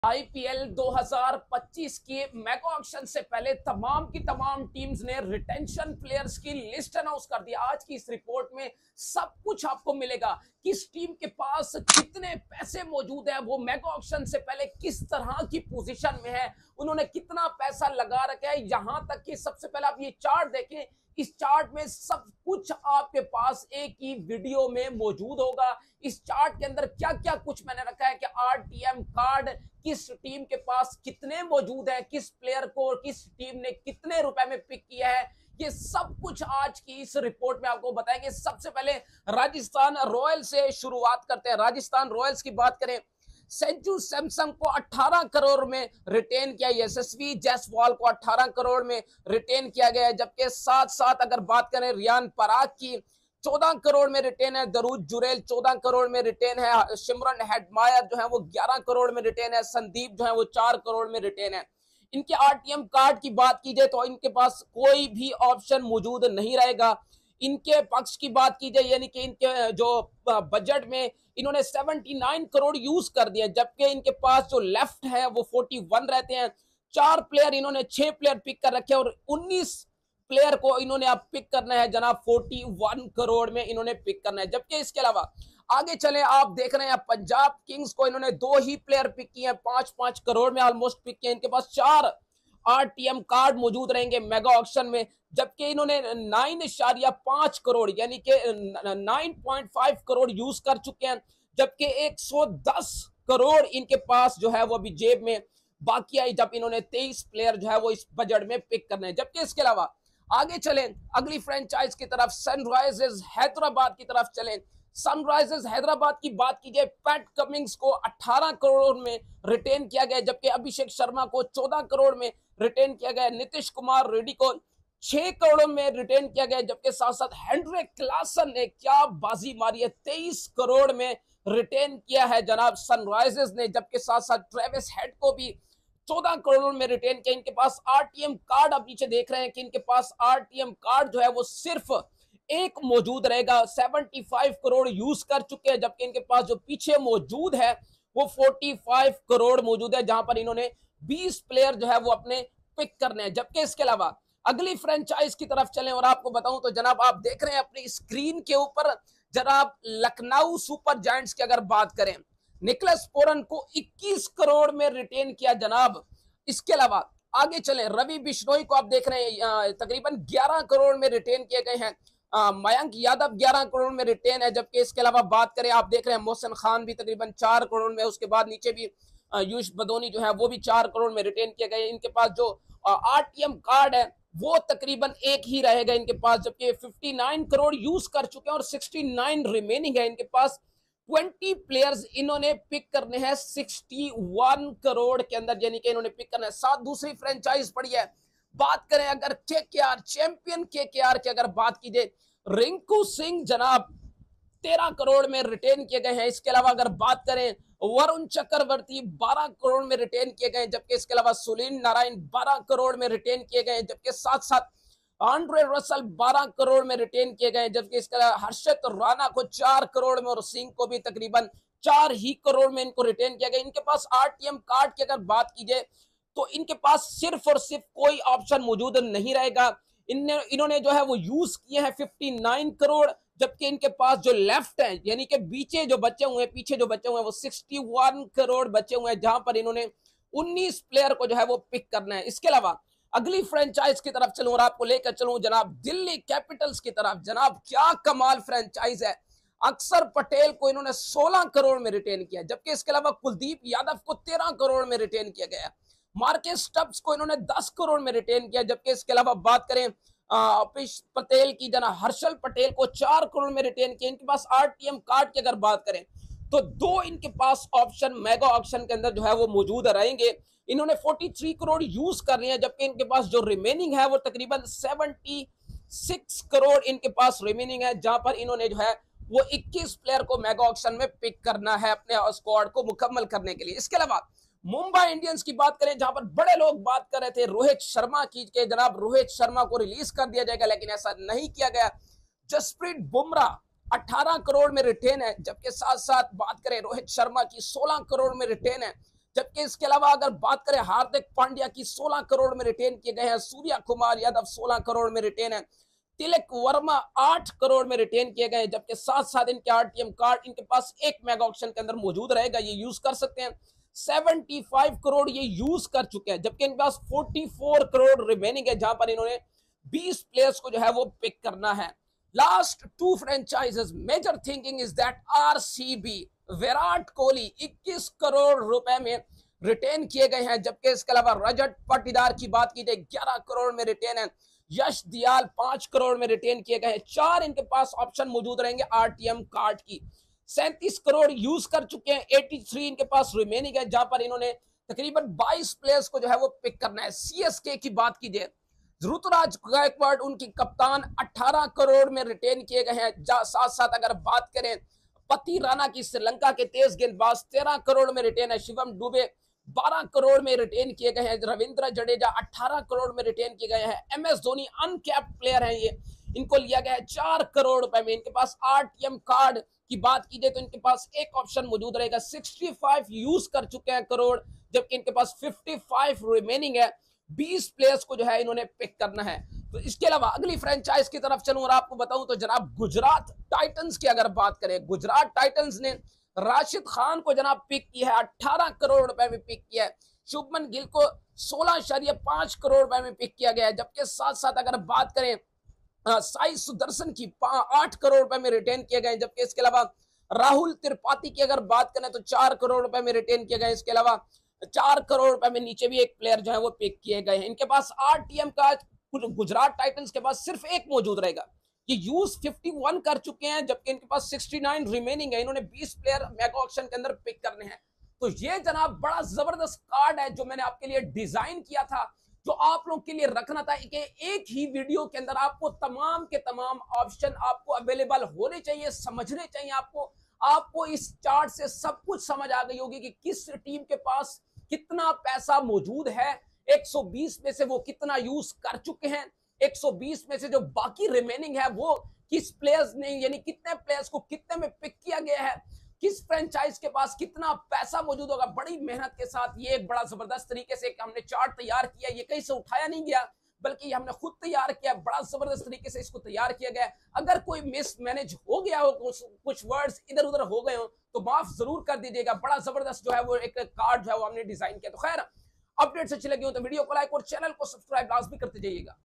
IPL 2025 के mega auction से पहले तमाम की तमाम टीम्स ने रिटेंशन प्लेयर्स की लिस्ट अनाउंस कर दी। आज की इस रिपोर्ट में सब कुछ आपको मिलेगा। किस टीम के पास कितने पैसे मौजूद है, वो मेगा ऑक्शन से पहले किस तरह की पोजीशन में है, उन्होंने कितना पैसा लगा रखा है। यहां तक कि सबसे पहले आप ये चार्ट देखें, इस चार्ट में सब कुछ आपके पास एक ही वीडियो में मौजूद होगा। इस चार्ट के अंदर क्या क्या कुछ मैंने रखा है कि आरटीएम कार्ड किस टीम के पास कितने मौजूद है, किस प्लेयर को किस टीम ने कितने रुपए में पिक किया है, ये सब कुछ आज की इस रिपोर्ट में आपको बताएंगे। सबसे पहले राजस्थान रॉयल्स से शुरुआत करते हैं। राजस्थान रॉयल्स की बात करें, संजू सैमसन को 18 करोड़ में रिटेन किया, यशस्वी जायसवाल को 18 करोड़ में रिटेन किया गया है। जबकि साथ साथ अगर बात करें रियान पराग की, 14 करोड़ में रिटेन है। दरूज जुरेल 14 करोड़ में रिटेन है। सिमरन हेडमायर जो है वो 11 करोड़ में रिटेन है। संदीप जो है वो 4 करोड़ में रिटेन है। इनके आरटीएम कार्ड की बात की जाए तो इनके पास कोई भी ऑप्शन मौजूद नहीं रहेगा। इनके पक्ष की बात की जाए, यानी कि इनके जो बजट में इन्होंने 79 करोड़ यूज कर दिया, जबकि इनके पास जो लेफ्ट है वो 41 रहते हैं। 4 प्लेयर इन्होंने 6 प्लेयर पिक कर रखे और 19 प्लेयर को इन्होंने अब पिक करना है जनाब। 41 करोड़ में इन्होंने पिक करना है। जबकि इसके अलावा आगे चले, आप देख रहे हैं पंजाब किंग्स को इन्होंने 2 ही प्लेयर पिक किए हैं, 5-5 करोड़ में ऑलमोस्ट पिक किए। इनके पास 4 आरटीएम कार्ड मौजूद रहेंगे मेगा ऑक्शन में। जबकि इन्होंने 9.5 करोड़ यानी कि 9.5 करोड़ यूज कर चुके हैं। जबकि 110 करोड़ इनके पास जो है वो अभी जेब में बाकी आई, जब इन्होंने 23 प्लेयर जो है वो इस बजट में पिक करने हैं। जबकि इसके अलावा आगे चलें अगली फ्रेंचाइज की तरफ, सनराइजर्स हैदराबाद की तरफ चलें। सनराइजर्स हैदराबाद की बात की जाए, पैट कमिंग्स को 18 करोड़ में रिटेन किया गया, जबकि अभिषेक शर्मा को 14 करोड़ में रिटेन किया गया। नीतीश कुमार रेड्डी को 6 करोड़ में रिटेन किया गया। जबकि साथ साथ हेनरिक क्लासन ने क्या बाजी मारी है, 23 करोड़ में रिटेन किया है जनाब सनराइजर्स ने। जबकि साथ साथ ट्रेविस हेड को भी 14 करोड़ में रिटेन किया। इनके पास आरटीएम कार्ड, आप नीचे देख रहे हैं कि इनके पास आरटीएम कार्ड जो है वो सिर्फ एक मौजूद रहेगा। 75 करोड़ यूज कर चुके हैं, जबकि इनके पास जो पीछे मौजूद है वो 45 करोड़ मौजूद है, जहां पर इन्होंने 20 प्लेयर जो है वो अपने पिक करने हैं। जबकि इसके अलावा अगली फ्रेंचाइज की तरफ चलें और आपको बताऊं तो जनाब आप देख रहे हैं अपनी स्क्रीन के ऊपर, जनाब लखनऊ सुपर जायंट्स की अगर बात करें, निकलस पोरन को 21 करोड़ में रिटेन किया जनाब। इसके अलावा आगे चलें, रवि बिश्नोई को आप देख रहे हैं तकरीबन 11 करोड़ में रिटेन किए गए हैं। मयंक यादव 11 करोड़ में रिटेन है। जबकि इसके अलावा बात करें, आप देख रहे हैं मोहसिन खान भी तकरीबन 4 करोड़ में। उसके बाद नीचे भी यूश बदोनी जो है वो भी 4 करोड़ में रिटेन किए गए। इनके पास जो आरटीएम कार्ड है वो तकरीबन एक ही रहेगा इनके पास, जबकि 59 करोड़ यूज कर चुके हैं और 69 रिमेनिंग है। इनके पास 20 प्लेयर्स इन्होंने पिक करने हैं 61 करोड़ के अंदर, यानी कि इन्होंने पिक करना है। साथ दूसरी फ्रेंचाइज पड़ी है, बात करें अगर केकेआर, चैंपियन केकेआर की अगर बात की जाए, रिंकू सिंह जनाब 13 करोड़ में रिटेन किए गए हैं। इसके अलावा अगर बात करें वरुण चक्रवर्ती 12 करोड़ में रिटेन किए गए। जबकि इसके अलावा सुनील नारायण 12 करोड़ में रिटेन किए गए। जबकि साथ साथ आंड्रे रसल 12 करोड़ में रिटेन किए गए। जबकि इसके अलावा हर्षित राणा को 4 करोड़ में और सिंह को भी तकरीबन 4 ही करोड़ में इनको रिटेन किया गया। इनके पास आरटीएम कार्ड की अगर बात की जाए तो इनके पास सिर्फ और सिर्फ कोई ऑप्शन मौजूद नहीं रहेगा। इन्होंने जो है वो यूज किए हैं 59 करोड़। जबकि इनके पास जो लेफ्ट है यानी कि पीछे जो बचे हुए हैं वो 61 करोड़ बचे हुए हैं, जहां पर इन्होंने 19 प्लेयर को जो है वो पिक करना है। इसके अलावा अगली फ्रेंचाइज की तरफ चलूं और आपको लेकर चलूं जनाब दिल्ली कैपिटल्स की तरफ। जनाब क्या कमाल फ्रेंचाइज है, अक्षर पटेल को इन्होंने 16 करोड़ में रिटेन किया। जबकि इसके अलावा कुलदीप यादव को 13 करोड़ में रिटेन किया गया। मार्केस स्टब्स को इन्होंने 10 करोड़ में रिटेन किया। जबकि इसके अलावा बात करें अपिश पटेल की, जना हर्षल पटेल को 4 करोड़ में रिटेन किया। इनके पास आरटीएम कार्ड की अगर बात करें तो 2 इनके पास ऑप्शन मेगा ऑप्शन के अंदर जो है वो मौजूद रहेंगे। इन्होंने 43 करोड़ यूज कर रहे हैं, जबकि इनके पास जो रिमेनिंग है वो तकरीबन 76 करोड़ इनके पास रिमेनिंग है, जहां पर इन्होंने जो है वो 21 प्लेयर को मेगा ऑप्शन में पिक करना है अपने स्क्वाड को मुकम्मल करने के लिए। इसके अलावा मुंबई इंडियंस की बात करें, जहां पर बड़े लोग बात कर रहे थे रोहित शर्मा की के जनाब रोहित शर्मा को रिलीज कर दिया जाएगा, लेकिन ऐसा नहीं किया गया। जसप्रीत बुमराह 18 करोड़ में रिटेन है। जबकि साथ साथ बात करें रोहित शर्मा की 16 करोड़ में रिटेन है। जबकि इसके अलावा अगर बात करें हार्दिक पांड्या की 16 करोड़ में रिटेन किए गए हैं, सूर्या कुमार यादव 16 करोड़ में रिटेन है, तिलक वर्मा 8 करोड़ में रिटेन किए गए, जबकि साथ साथ इनके आरटीएम कार्ड इनके पास एक मेगा ऑक्शन के अंदर मौजूद रहेगा, ये यूज कर सकते हैं। 75 करोड़ ये यूज कर चुके हैं, जबकि इनके पास 44 करोड़ रिमेनिंग है, जहां पर इन्होंने 20 प्लेयर्स को जो है वो पिक करना है। Last two franchises major thinking is that RCB, Virat Kohli 21 crore रुपए में रिटेन किए गए हैं, जबकि इसके अलावा रजत पाटीदार की बात की जाए 11 करोड़ में रिटेन है, यश दयाल 5 करोड़ में रिटेन किए गए हैं, 4 इनके पास ऑप्शन मौजूद रहेंगे आरटीएम कार्ड की। 37 करोड़ यूज कर चुके हैं, 83 इनके पास रिमेनिंग है, जहां पर इन्होंने तकरीबन 22 प्लेयर्स को जो है वो पिक करना है। सीएसके की बात कीजिए, ऋतुराज गायकवाड़ उनकी कप्तान 18 करोड़ में रिटेन किए गए हैं। साथ साथ अगर बात करें पति राणा की, श्रीलंका के तेज गेंदबाज 13 करोड़ में रिटेन है, शिवम दुबे 12 करोड़ में रिटेन किए गए हैं, रविंद्र जडेजा 18 करोड़ में रिटेन किए गए हैं, एमएस धोनी अनकैप्ड प्लेयर हैं, ये इनको लिया गया है 4 करोड़ रुपए में। इनके पास आरटीएम कार्ड की बात की जाए तो इनके पास एक ऑप्शन मौजूद रहेगा, 65 यूज कर चुके हैं करोड़, जबकि इनके पास 55 रिमेनिंग है। 20 प्लेयर्स को जो है इन्होंने पिक करना है। तो इसके अलावा अगली फ्रेंचाइज की तरफ चलूं और आपको बताऊं तो जनाब गुजरात टाइटंस की अगर बात करें, गुजरात टाइटंस ने राशिद खान को जनाब पिक किया है, 18 करोड़ रुपए में पिक किया है। शुभमन गिल को 16.5 करोड़ रुपए में पिक किया गया है, जबकि साथ साथ अगर बात करें साई सुदर्शन की 8 करोड़ रुपए में रिटेन किए गए, जबकि इसके अलावा राहुल त्रिपाठी की अगर बात करें तो 4 करोड़ रुपए में रिटेन किए गए। इसके अलावा 4 करोड़ रुपए में नीचे भी एक प्लेयर जो है वो पिक किए गए हैं। इनके पास आरटीएम का गुजरात टाइटंस के पास सिर्फ एक मौजूद रहेगा, ये यूज 51 कर चुके हैं, जबकि इनके पास 69 रिमेनिंग है। इन्होंने 20 प्लेयर मेगा ऑक्शन के अंदर पिक करने हैं। तो ये जनाब बड़ा जबरदस्त कार्ड है जो मैंने आपके लिए डिजाइन किया था, जो आप लोगों के लिए रखना था कि एक ही वीडियो के अंदर आपको तमाम के तमाम ऑप्शन आपको अवेलेबल होने चाहिए, समझने चाहिए। आपको इस चार्ट से सब कुछ समझ आ गई होगी कि किस टीम के पास कितना पैसा मौजूद है, 120 में से वो कितना यूज कर चुके हैं, 120 में से जो बाकी रिमेनिंग है वो किस प्लेयर्स ने, यानी कितने प्लेयर्स को कितने में पिक किया गया है, किस फ्रेंचाइज के पास कितना पैसा मौजूद होगा। बड़ी मेहनत के साथ ये एक बड़ा जबरदस्त तरीके से हमने चार्ट तैयार किया, ये कहीं से उठाया नहीं गया बल्कि हमने खुद तैयार किया, बड़ा जबरदस्त तरीके से इसको तैयार किया गया। अगर कोई मिस मैनेज हो गया हो, कुछ वर्ड्स इधर उधर हो गए हो तो माफ जरूर कर दीजिएगा। बड़ा जबरदस्त जो है वो एक कार्ड जो है वो हमने डिजाइन किया। तो खैर अपडेट अच्छी लगी हो तो वीडियो को लाइक और चैनल को सब्सक्राइब लाजमी करते जाइएगा।